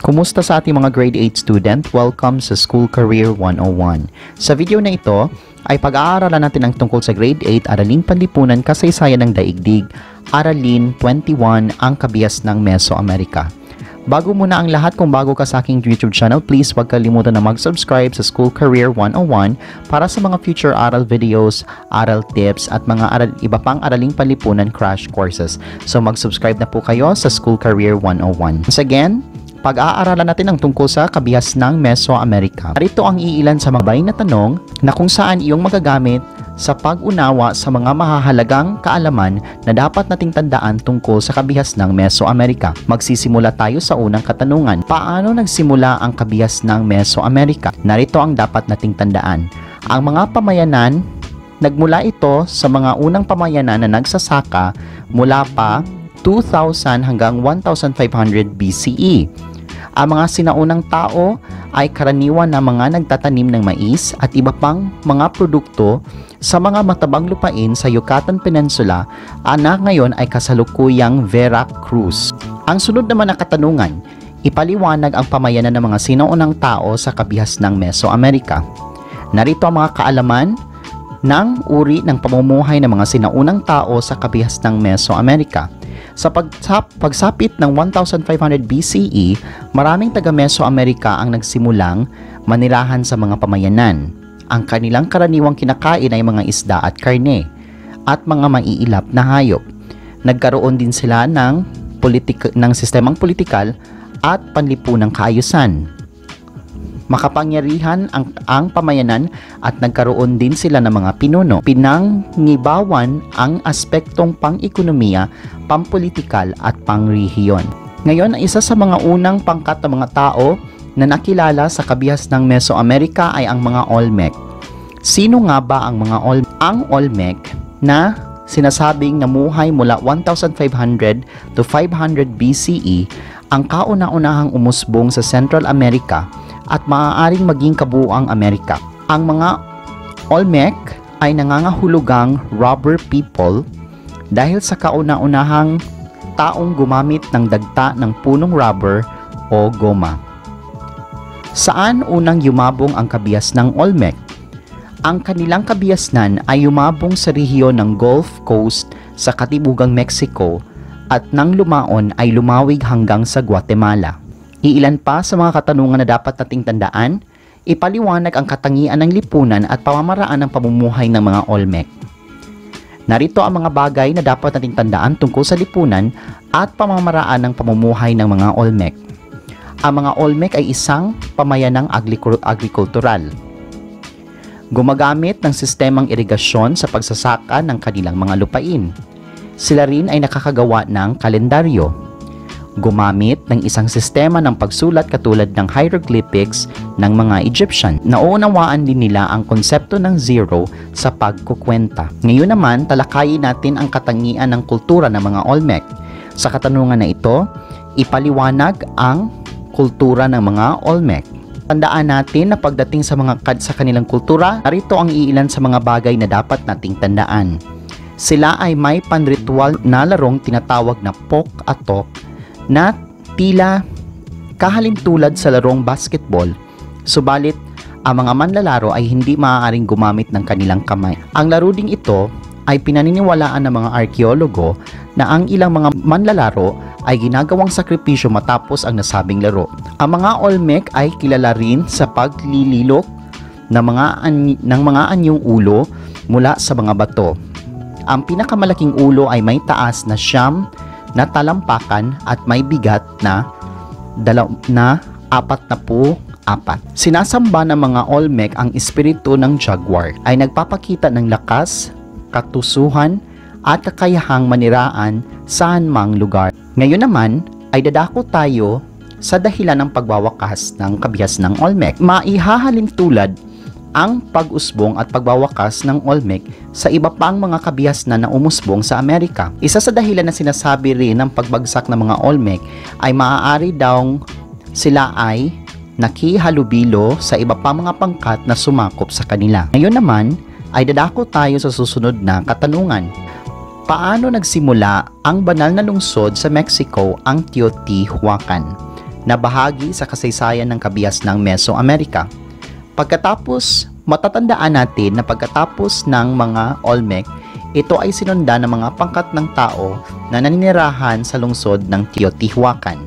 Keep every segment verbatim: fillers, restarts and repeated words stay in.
Kumusta sa ating mga grade eight student? Welcome sa School Career one oh one. Sa video na ito ay pag-aaralan natin ang tungkol sa grade eight Araling Panlipunan, Kasaysayan ng Daigdig, Aralin twenty-one, ang kabias ng Mesoamerica. Bago muna ang lahat, kung bago ka sa aking YouTube channel, please huwag kalimutan na mag-subscribe sa School Career one oh one para sa mga future aral videos, aral tips, at mga aral, iba pang Araling Panlipunan crash courses. So mag-subscribe na po kayo sa School Career one oh one. Once again, pag-aaralan natin ang tungkol sa kabias ng Mesoamerica. Narito ang iilan sa mga bahay na tanong na kung saan iyong magagamit sa pag-unawa sa mga mahahalagang kaalaman na dapat nating tandaan tungkol sa kabihas ng Mesoamerica. Magsisimula tayo sa unang katanungan. Paano nagsimula ang kabihas ng Mesoamerica? Narito ang dapat nating tandaan. Ang mga pamayanan, nagmula ito sa mga unang pamayanan na nagsasaka mula pa two thousand hanggang one thousand five hundred B C E. Ang mga sinaunang tao ay karaniwan na mga nagtatanim ng mais at iba pang mga produkto sa mga matabang lupain sa Yucatan Peninsula na ngayon ay kasalukuyang Veracruz. Ang sunod naman na katanungan, ipaliwanag ang pamayanan ng mga sinaunang tao sa kabihas ng Mesoamerica. Narito ang mga kaalaman ng uri ng pamumuhay ng mga sinaunang tao sa kabihas ng Mesoamerica. Sa pagsap, pagsapit ng one thousand five hundred B C E, maraming taga-Mesoamerica ang nagsimulang manirahan sa mga pamayanan. Ang kanilang karaniwang kinakain ay mga isda at karne, at mga maiilap na hayop. Nagkaroon din sila ng, politik ng sistemang politikal at panlipunang kaayusan. Makapangyarihan ang, ang pamayanan at nagkaroon din sila ng mga pinuno. Pinangibawan ang aspektong pang-ekonomiya, pampolitikal at pangrehiyon. Ngayon, isa sa mga unang pangkat ng mga tao na nakilala sa kabihas ng Mesoamerica ay ang mga Olmec. Sino nga ba ang mga Olmec? Ang Olmec na sinasabing namuhay mula one thousand five hundred to five hundred B C E ang kauna-unahang umusbong sa Central America at maaaring maging kabuuang Amerika. Ang mga Olmec ay nangangahulugang rubber people dahil sa kauna-unahang taong gumamit ng dagta ng punong rubber o goma. Saan unang yumabong ang kabias ng Olmec? Ang kanilang kabiasnan ay yumabong sa rehiyon ng Gulf Coast sa katibugang Mexico at nang lumaon ay lumawig hanggang sa Guatemala. Iilan pa sa mga katanungan na dapat nating tandaan, ipaliwanag ang katangian ng lipunan at pamamaraan ng pamumuhay ng mga Olmec. Narito ang mga bagay na dapat nating tandaan tungkol sa lipunan at pamamaraan ng pamumuhay ng mga Olmec. Ang mga Olmec ay isang pamayanang agrikultural. Gumagamit ng sistemang irigasyon sa pagsasaka ng kanilang mga lupain. Sila rin ay nakakagawa ng kalendaryo. Gumamit ng isang sistema ng pagsulat katulad ng hieroglyphics ng mga Egyptian. Nauunawaan din nila ang konsepto ng zero sa pagkukwenta. Ngayon naman, talakayin natin ang katangian ng kultura ng mga Olmec. Sa katanungan na ito, ipaliwanag ang kultura ng mga Olmec. Tandaan natin na pagdating sa mga sa kanilang kultura, narito ang iilan sa mga bagay na dapat nating tandaan. Sila ay may panritual na larong tinatawag na pok-atok na tila kahalintulad sa larong basketball, subalit ang mga manlalaro ay hindi maaaring gumamit ng kanilang kamay. Ang laro ding ito ay pinaniniwalaan ng mga arkeologo na ang ilang mga manlalaro ay ginagawang sakripisyo matapos ang nasabing laro. Ang mga Olmec ay kilala rin sa paglililok ng mga, any ng mga anyong ulo mula sa mga bato. Ang pinakamalaking ulo ay may taas na siyam na talampakan at may bigat na dalaw na apat na po apat. Sinasamba ng mga Olmec ang espiritu ng jaguar ay nagpapakita ng lakas, katusuhan at kakayahang maniraan saan mang lugar. Ngayon naman ay dadako tayo sa dahilan ng pagwawakas ng kabihas ng Olmec. Maihahalin tulad ang pag-usbong at pagwawakas ng Olmec sa iba pang mga kabihas na naumusbong sa Amerika. Isa sa dahilan na sinasabi rin ng pagbagsak ng mga Olmec ay maaari daw sila ay nakihalubilo sa iba pang mga pangkat na sumakop sa kanila. Ngayon naman ay dadako tayo sa susunod na katanungan. Paano nagsimula ang banal na lungsod sa Mexico, ang Teotihuacan? na bahagi sa kasaysayan ng kabias ng Mesoamerica. Pagkatapos, matatandaan natin na pagkatapos ng mga Olmec, ito ay sinundan ng mga pangkat ng tao na naninirahan sa lungsod ng Teotihuacan.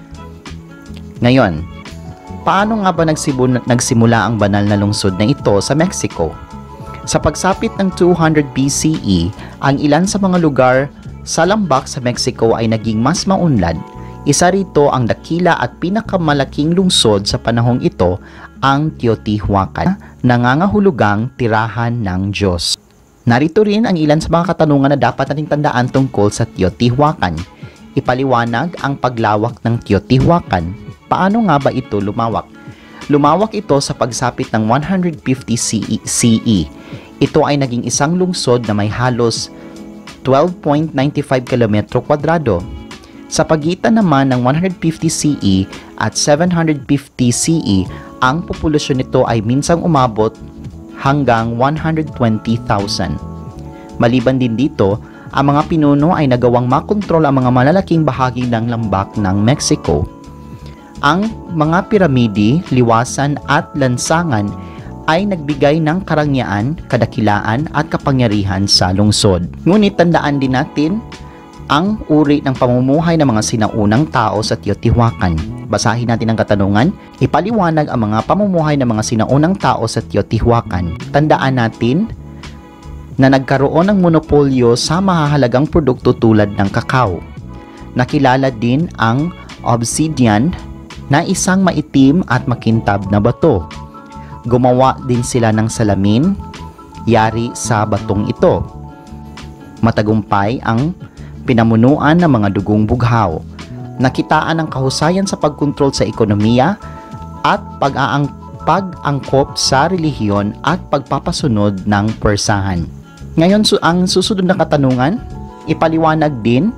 Ngayon, paano nga ba nagsimula ang banal na lungsod na ito sa Mexico? Sa pagsapit ng two hundred B C E, ang ilan sa mga lugar sa lambak sa Mexico ay naging mas maunlad. Isa rito ang dakila at pinakamalaking lungsod sa panahong ito, ang Teotihuacan, nangangahulugang tirahan ng Diyos. Narito rin ang ilan sa mga katanungan na dapat nating tandaan tungkol sa Teotihuacan. Ipaliwanag ang paglawak ng Teotihuacan. Paano nga ba ito lumawak? Lumawak ito sa pagsapit ng one hundred fifty C E. Ito ay naging isang lungsod na may halos twelve point nine five kilometro kwadrado. Sa pagitan naman ng one hundred fifty C E at seven hundred fifty C E, ang populasyon nito ay minsang umabot hanggang one hundred twenty thousand. Maliban din dito, ang mga pinuno ay nagawang makontrol ang mga malalaking bahagi ng lambak ng Mexico. Ang mga piramide, liwasan at lansangan ay nagbigay ng karangyaan, kadakilaan at kapangyarihan sa lungsod. Ngunit tandaan din natin ang uri ng pamumuhay ng mga sinaunang tao sa Teotihuacan. Basahin natin ang katanungan. Ipaliwanag ang mga pamumuhay ng mga sinaunang tao sa Teotihuacan. Tandaan natin na nagkaroon ng monopolyo sa mahahalagang produkto tulad ng kakao. Nakilala din ang obsidian na isang maitim at makintab na bato. Gumawa din sila ng salamin, yari sa batong ito. Matagumpay ang pinamunuan ng mga dugong bughaw. Nakitaan ang kahusayan sa pagkontrol sa ekonomiya at pag-aang pag-angkop sa relihiyon at pagpapasunod ng persahan. Ngayon, su ang susunod na katanungan, ipaliwanag din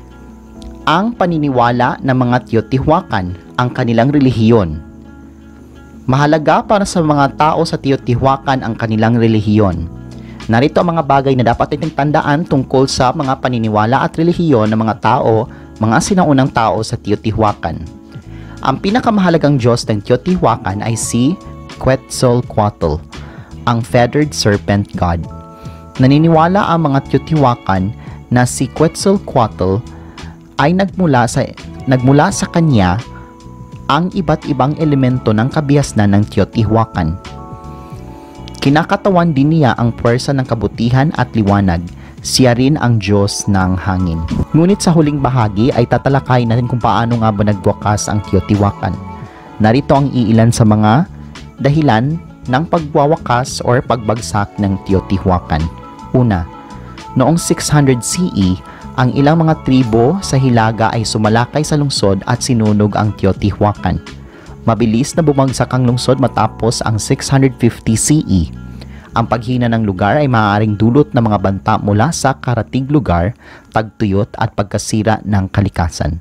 ang paniniwala ng mga Teotihuacan, ang kanilang relihiyon. Mahalaga para sa mga tao sa Teotihuacan ang kanilang relihiyon. Narito ang mga bagay na dapat nating tandaan tungkol sa mga paniniwala at relihiyon ng mga tao, mga sinaunang tao sa Teotihuacan. Ang pinakamahalagang Diyos ng Teotihuacan ay si Quetzalcoatl, ang feathered serpent god. Naniniwala ang mga Teotihuacan na si Quetzalcoatl ay nagmula sa nagmula sa kanya ang iba't ibang elemento ng kabihasnan ng Teotihuacan. Kinakatawan din niya ang puwersa ng kabutihan at liwanag. Siya rin ang Diyos ng hangin. Ngunit sa huling bahagi ay tatalakayin natin kung paano nga ba nagwakas ang Teotihuacan. Narito ang iilan sa mga dahilan ng pagwawakas or pagbagsak ng Teotihuacan. Una, noong six hundred C E, ang ilang mga tribo sa Hilaga ay sumalakay sa lungsod at sinunog ang Teotihuacan. Mabilis na bumagsak ang lungsod matapos ang six hundred fifty C E. Ang paghina ng lugar ay maaaring dulot ng mga banta mula sa karatig lugar, tagtuyot at pagkasira ng kalikasan.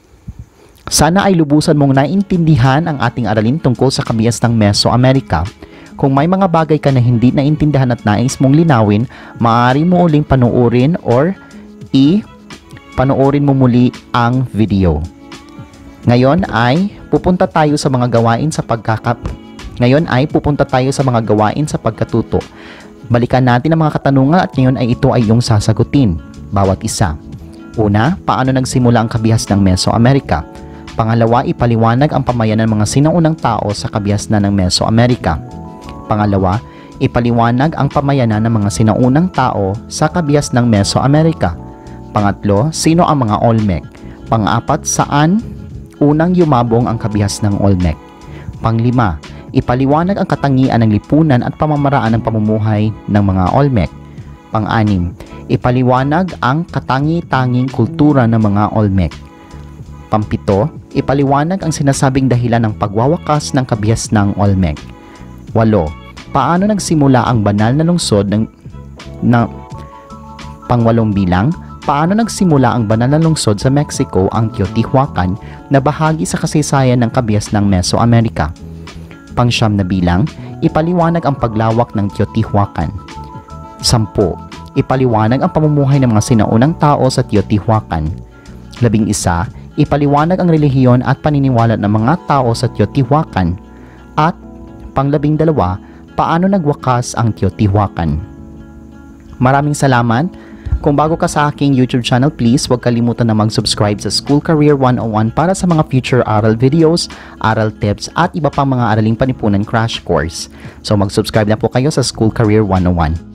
Sana ay lubusan mong naintindihan ang ating aralin tungkol sa kabias ng Mesoamerica. Kung may mga bagay ka na hindi naintindihan at nais mong linawin, maaari mo uling panuorin or i-panoorin mo muli ang video. Ngayon ay pupunta tayo sa mga gawain sa pagkakap. Ngayon ay pupunta tayo sa mga gawain sa pagkatuto. Balikan natin ang mga katanungan at ngayon ay ito ay iyong sasagutin, bawat isa. Una, paano nagsimula ang kabihas ng Mesoamerica? Pangalawa, ipaliwanag ang pamayanan ng mga sinaunang tao sa kabihasnan ng Mesoamerica. Pangalawa, ipaliwanag ang pamayanan ng mga sinaunang tao sa kabihas ng Mesoamerica. Pangatlo, sino ang mga Olmec? Pang-apat, saan unang yumabong ang kabihas ng Olmec? Panglima, ipaliwanag ang katangian ng lipunan at pamamaraan ng pamumuhay ng mga Olmec. Pang-anim, ipaliwanag ang katangi-tanging kultura ng mga Olmec. Pampito, ipaliwanag ang sinasabing dahilan ng pagwawakas ng kabihas ng Olmec. Walo, paano nagsimula ang banal na lungsod ng na pangwalong bilang? Paano nagsimula ang banal na lungsod sa Mexico, ang Teotihuacan, na bahagi sa kasaysayan ng kabihas ng Mesoamerica? Pangsyam na bilang, ipaliwanag ang paglawak ng Teotihuacan. Sampu, ipaliwanag ang pamumuhay ng mga sinaunang tao sa Teotihuacan. Labing isa, ipaliwanag ang relihiyon at paniniwala ng mga tao sa Teotihuacan. At panglabing dalawa, paano nagwakas ang Teotihuacan. Maraming salamat. Kung bago ka sa aking YouTube channel, please huwag kalimutan na mag-subscribe sa School Career one oh one para sa mga future aral videos, aral tips at iba pang mga araling panipunan crash course. So mag-subscribe na po kayo sa School Career one oh one.